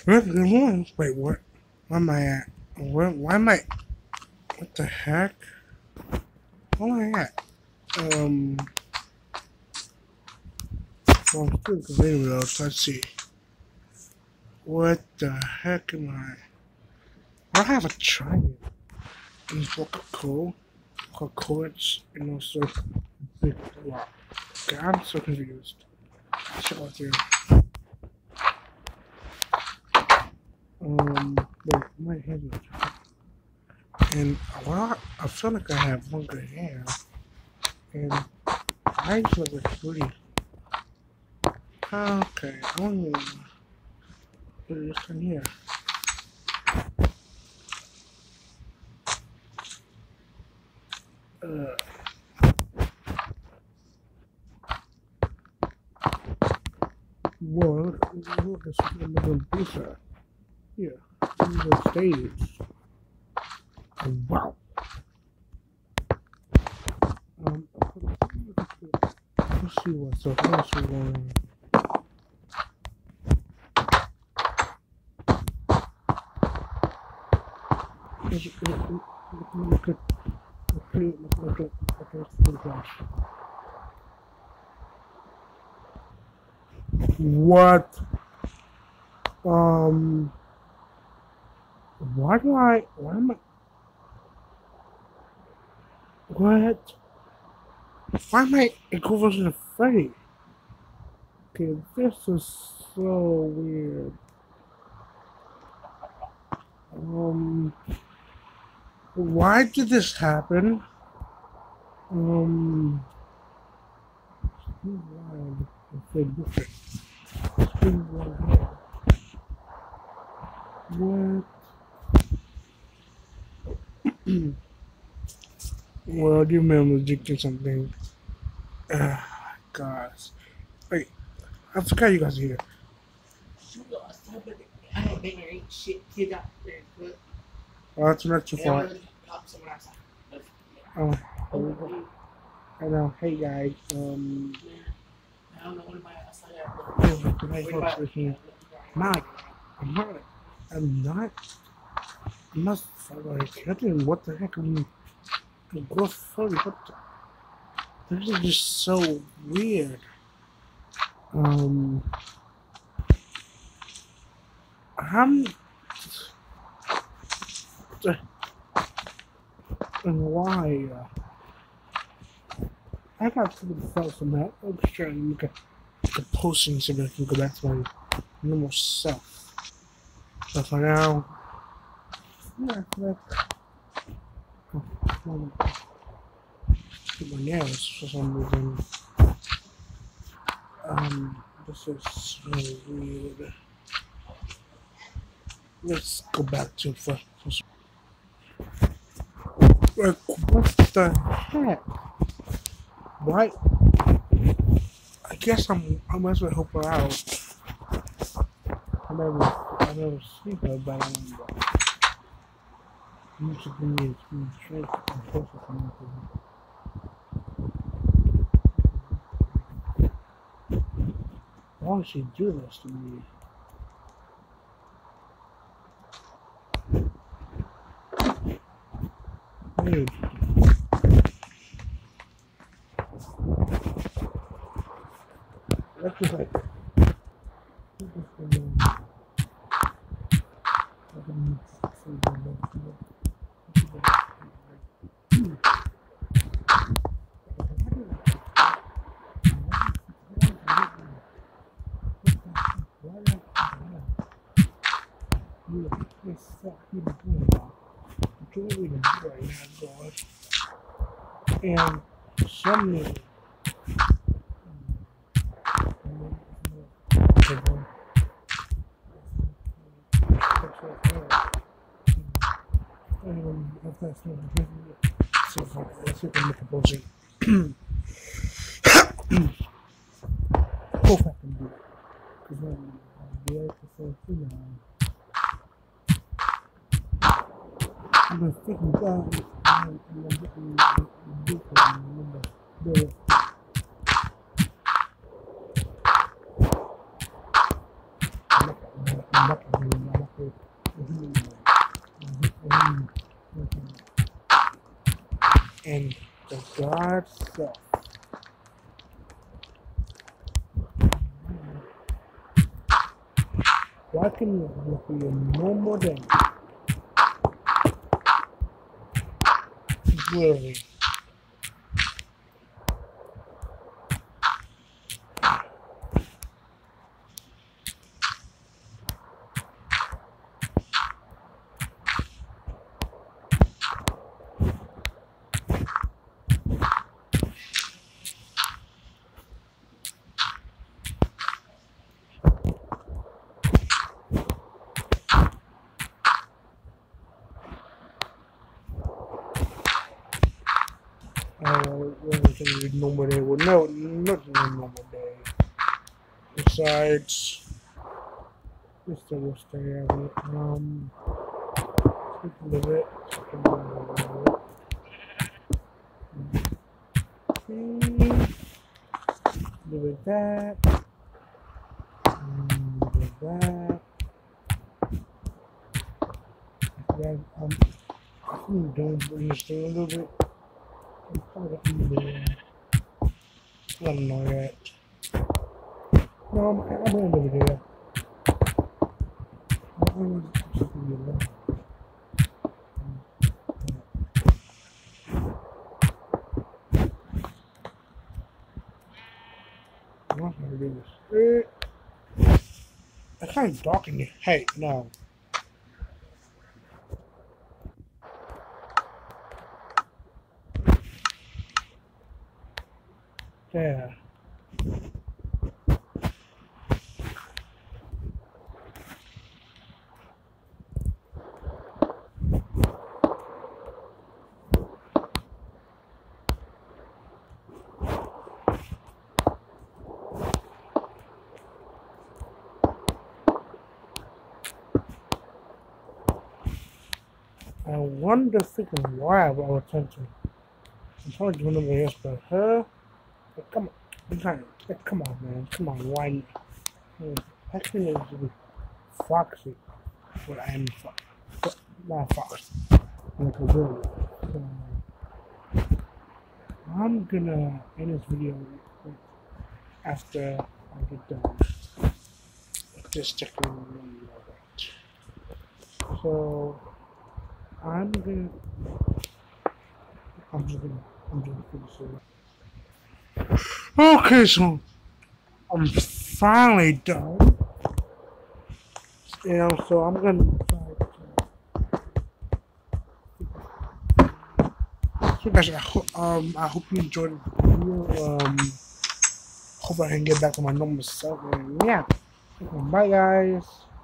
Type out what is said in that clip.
Wait, what? Where am I at? Why am I? What the heck? Where am I at? Well, I'm still confused though, so let's see. What the heck am I? I have a triangle. And it's like cool. Chords and also big block. Okay, I'm so confused. Check out here. Wait, my head is. And well, I feel like I have longer hair. And I just look like pretty. Okay, I'm gonna put this in here. Whoa, look at some pizza. Here, this is the stage. Oh, wow. Let's see what's else going on. Look at what? Why am I, what? Why am I equivalent to Freddy? Okay, this is so weird. Why did this happen? What? Well, do you remember drinking something? Gosh. Wait, I forgot you guys are here. I ain't been there, ain't shit, kids out there, but. Oh, that's not your fault. Oh, I know. Hey guys, I don't know anybody outside there. Mike, I'm not kidding. What the heck? I mean, go furry. What the? This is just so weird. And why? I got to the felt from that. I'm just trying to look at the posting so that I can go back to my normal self. So for now, yeah, my nails for some reason. This is so weird. Let's go back to first. Like, what the heck? Why? I guess I might as well help her out. I never see her, but I remember. You should give me a strength and focus on anything. Why would she do this to me? Dude. That's just like. And some if that's not the case, so let's see if I can make a bullshit. Hope I can do it. Because I'll be able to say too now. I'm gonna freaking go and I'm getting deep and remember And the God self. Why can you be a normal day? Really? Normal day. Well, no, not a normal day. Besides, this thing will stay out of it. Take a little bit. Okay. Do that. Do that. Then, I'm doing this thing a little bit. I'm probably gonna do it. I don't know yet. No, I'm gonna do it there. I'm not gonna do this. It's kind of dark in here. Hey, no. Yeah. I wonder freaking why I brought attention. I'm trying to do another yes, but her. But come on. I'm trying to. Come on, man. Come on. Why? Actually, it's to be foxy. But I am fox. Not fox. Like a girl. So, I'm gonna end this video after I get done with this technology. So, I'm just gonna finish it. Okay, so I'm finally done. And so I'm gonna try to. So guys, I hope you enjoyed the video. Hope I can get back to my normal self. And yeah, bye guys.